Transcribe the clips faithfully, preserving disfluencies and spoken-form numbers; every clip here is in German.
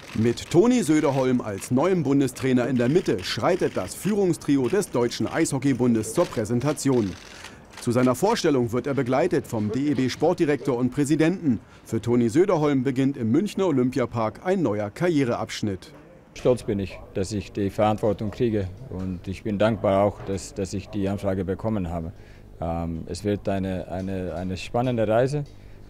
Mit Toni Söderholm als neuem Bundestrainer in der Mitte schreitet das Führungstrio des Deutschen Eishockeybundes zur Präsentation. Zu seiner Vorstellung wird er begleitet vom D E B-Sportdirektor und Präsidenten. Für Toni Söderholm beginnt im Münchner Olympiapark ein neuer Karriereabschnitt. Stolz bin ich, dass ich die Verantwortung kriege, und ich bin dankbar auch, dass, dass ich die Anfrage bekommen habe. Ähm, es wird eine, eine, eine spannende Reise.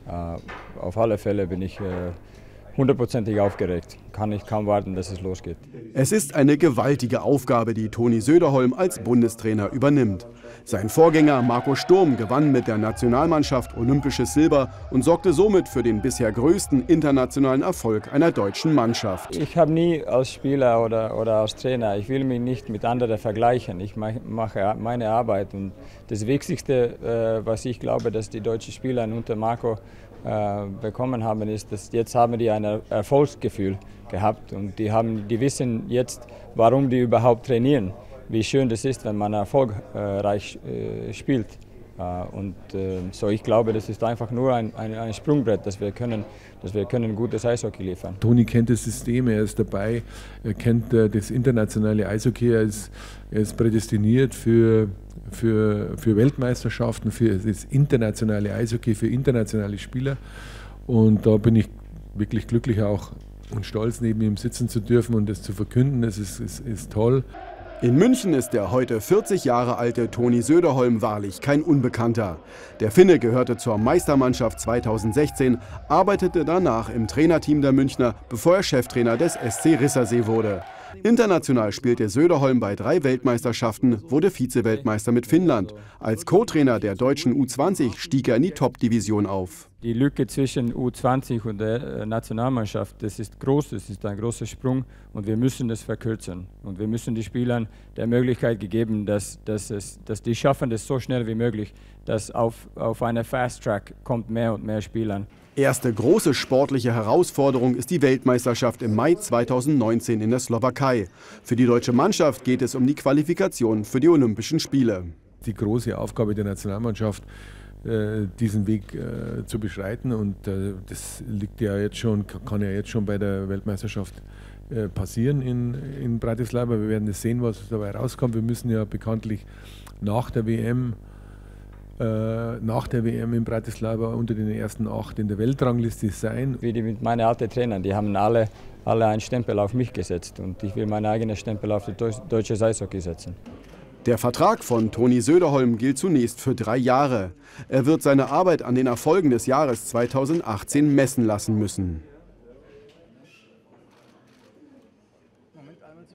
Äh, auf alle Fälle bin ich äh, hundertprozentig aufgeregt. Kann ich kaum warten, dass es losgeht. Es ist eine gewaltige Aufgabe, die Toni Söderholm als Bundestrainer übernimmt. Sein Vorgänger Marco Sturm gewann mit der Nationalmannschaft olympisches Silber und sorgte somit für den bisher größten internationalen Erfolg einer deutschen Mannschaft. Ich habe nie als Spieler oder, oder als Trainer, ich will mich nicht mit anderen vergleichen. Ich mache meine Arbeit, und das Wichtigste, was ich glaube, dass die deutschen Spieler unter Marco bekommen haben, ist, dass jetzt haben die ein Erfolgsgefühl gehabt, und die, haben, die wissen jetzt, warum die überhaupt trainieren. Wie schön das ist, wenn man erfolgreich äh, spielt. Äh, und äh, so, ich glaube, das ist einfach nur ein, ein, ein Sprungbrett, dass wir können, dass wir können gutes Eishockey liefern. Toni kennt das System, er ist dabei, er kennt äh, das internationale Eishockey, er ist, er ist prädestiniert für, für, für Weltmeisterschaften, für das internationale Eishockey, für internationale Spieler. Und da bin ich wirklich glücklich auch und stolz, neben ihm sitzen zu dürfen und das zu verkünden. Das ist, ist, ist toll. In München ist der heute vierzig Jahre alte Toni Söderholm wahrlich kein Unbekannter. Der Finne gehörte zur Meistermannschaft zweitausendsechzehn, arbeitete danach im Trainerteam der Münchner, bevor er Cheftrainer des S C Rissersee wurde. International spielte Söderholm bei drei Weltmeisterschaften, wurde Vize-Weltmeister mit Finnland. Als Co-Trainer der deutschen U zwanzig stieg er in die Top-Division auf. Die Lücke zwischen U zwanzig und der Nationalmannschaft, das ist groß, das ist ein großer Sprung, und wir müssen das verkürzen. Und wir müssen den Spielern der Möglichkeit geben, dass, dass, es, dass die schaffen das so schnell wie möglich, dass auf, auf eine Fast Track kommt mehr und mehr Spielern. Erste große sportliche Herausforderung ist die Weltmeisterschaft im Mai zweitausendneunzehn in der Slowakei. Für die deutsche Mannschaft geht es um die Qualifikation für die Olympischen Spiele. Die große Aufgabe der Nationalmannschaft, diesen Weg zu beschreiten, und das liegt ja jetzt schon, kann ja jetzt schon bei der Weltmeisterschaft passieren in, in Bratislava. Wir werden sehen, was dabei rauskommt. Wir müssen ja bekanntlich nach der W M nach der W M in Bratislava unter den ersten acht in der Weltrangliste sein. Wie die mit meinen alten Trainern, die haben alle, alle einen Stempel auf mich gesetzt, und ich will meinen eigenen Stempel auf das deutsche Eishockey setzen. Der Vertrag von Toni Söderholm gilt zunächst für drei Jahre. Er wird seine Arbeit an den Erfolgen des Jahres zweitausendachtzehn messen lassen müssen.